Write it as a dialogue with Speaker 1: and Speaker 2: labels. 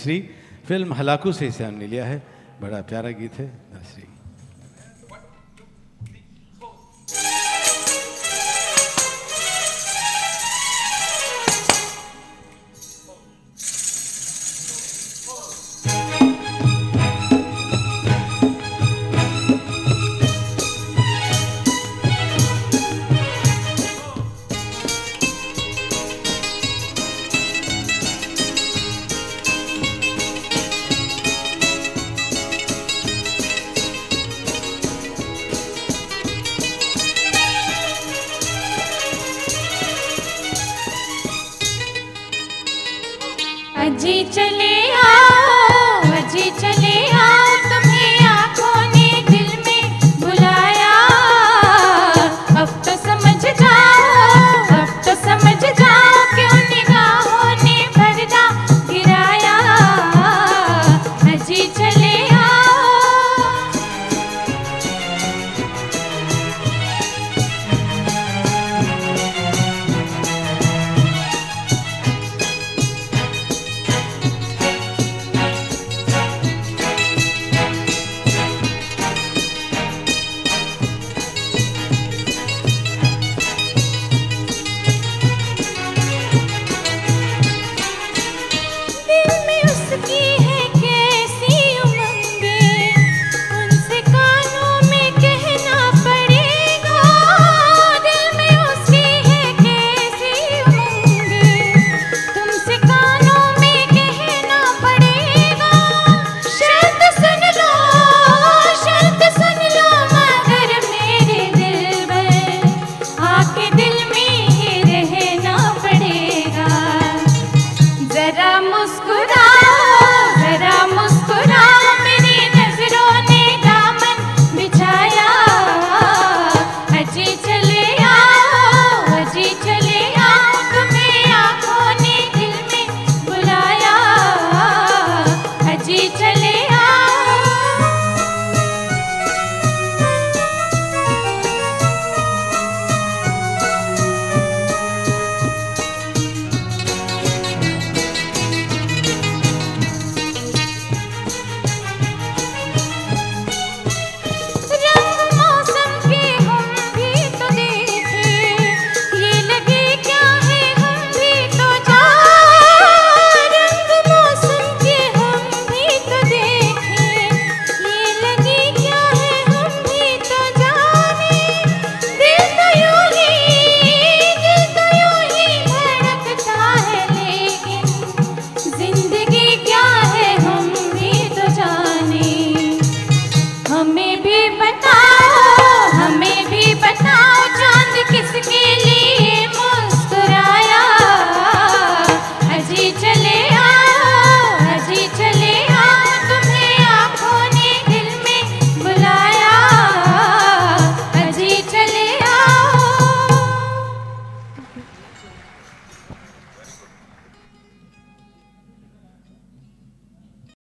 Speaker 1: Shri film Hulagu से इसे हमने लिया है। बड़ा प्यारा गीत है श्री।
Speaker 2: अजी चले आओ, अजी चले आओ, तुम्हें आँखों ने दिल में बुलाया। अब तो समझ जाओ, अब तो समझ जाओ, क्यों निगाहों ने पर्दा गिराया। अजी चले उसकी है